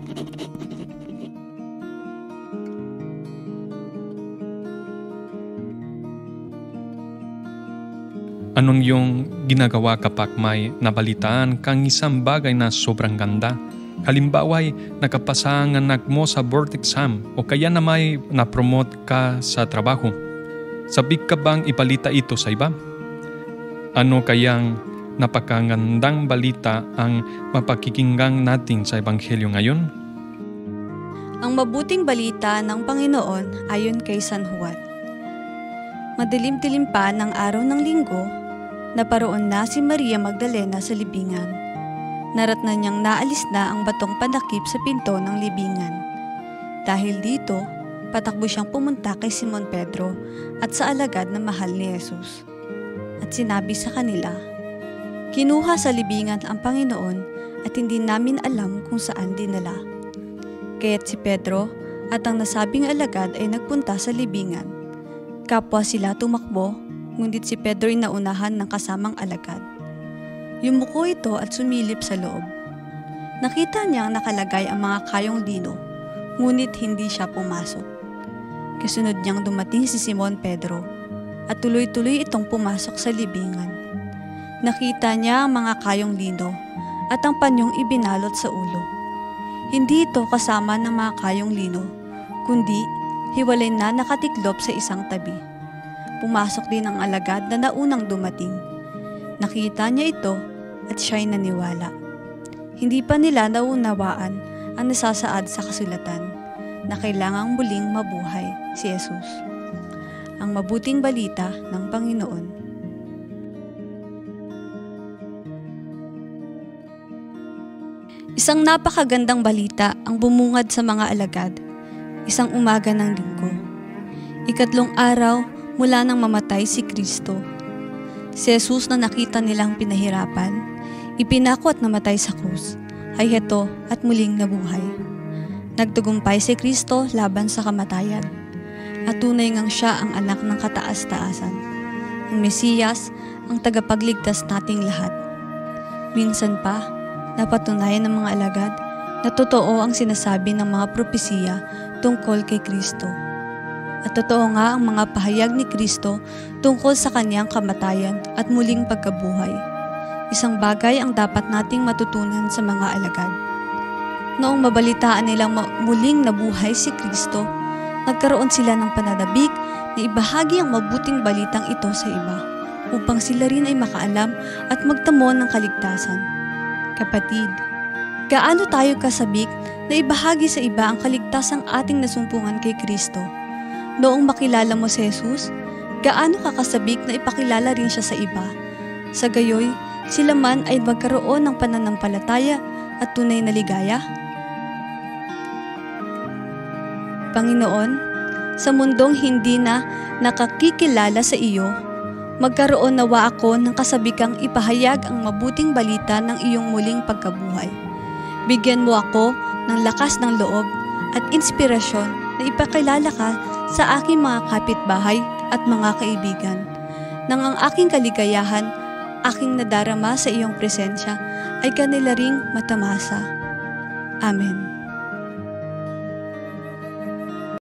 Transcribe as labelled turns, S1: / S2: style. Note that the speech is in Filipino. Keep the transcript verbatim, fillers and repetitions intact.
S1: Anong yung ginagawa kapag may nabalitaan kang isang bagay na sobrang ganda? Halimbawa ay nakapasa ang anak mo sa board exam o kaya na may na-promote ka sa trabaho. Sabik ka bang ipalita ito sa iba? Ano kayang napakagandang balita ang mapakikinggan natin sa Ebanghelyo ngayon?
S2: Ang mabuting balita ng Panginoon ayon kay San Juan. Madilim-dilim pa ng araw ng linggo, naparoon na si Maria Magdalena sa libingan. Naratnan niyang naalis na ang batong panakip sa pinto ng libingan. Dahil dito, patakbo siyang pumunta kay Simon Pedro at sa alagad na mahal ni Jesus. At sinabi sa kanila, "Kinuha sa libingan ang Panginoon at hindi namin alam kung saan dinala." Kaya't si Pedro at ang nasabing alagad ay nagpunta sa libingan. Kapwa sila tumakbo, ngunit si Pedro ay naunahan ng kasamang alagad. Yumuko ito at sumilip sa loob. Nakita niyang nakalagay ang mga kayong lino, ngunit hindi siya pumasok. Kasunod niyang dumating si Simon Pedro at tuloy-tuloy itong pumasok sa libingan. Nakita niya ang mga kayong lino at ang panyong ibinalot sa ulo. Hindi ito kasama ng mga kayong lino, kundi hiwalay na nakatiklop sa isang tabi. Pumasok din ang alagad na naunang dumating. Nakita niya ito at siya'y naniwala. Hindi pa nila naunawaan ang nasasaad sa kasulatan na kailangang muling mabuhay si Jesus. Ang mabuting balita ng Panginoon. Isang napakagandang balita ang bumungad sa mga alagad. Isang umaga ng linggo. Ikatlong araw mula nang mamatay si Kristo. Si Jesus na nakita nilang pinahirapan, ipinako at namatay sa krus, ay heto at muling nabuhay. Nagtagumpay si Kristo laban sa kamatayan. At tunay ngang siya ang anak ng kataas-taasan. Ang Mesiyas, ang tagapagligtas nating lahat. Minsan pa, napatunayan ng mga alagad na totoo ang sinasabi ng mga propesiya tungkol kay Kristo. At totoo nga ang mga pahayag ni Kristo tungkol sa kanyang kamatayan at muling pagkabuhay. Isang bagay ang dapat nating matutunan sa mga alagad. Noong mabalitaan nilang muling nabuhay si Kristo, nagkaroon sila ng pananabik na ibahagi ang mabuting balitang ito sa iba upang sila rin ay makaalam at magtamo ng kaligtasan. Kapatid, gaano tayo kasabik na ibahagi sa iba ang kaligtasang ating nasumpungan kay Kristo? Noong makilala mo si Jesus, gaano ka kasabik na ipakilala rin siya sa iba? Sa gayoy, sila man ay magkaroon ng pananampalataya at tunay na ligaya? Panginoon, sa mundong hindi na nakakikilala sa iyo, magkaroon nawa ako ng kasabikang ipahayag ang mabuting balita ng iyong muling pagkabuhay. Bigyan mo ako ng lakas ng loob at inspirasyon na ipakilala ka sa aking mga kapitbahay at mga kaibigan, nang ang aking kaligayahan, aking nadarama sa iyong presensya, ay kanila ring matamasa. Amen.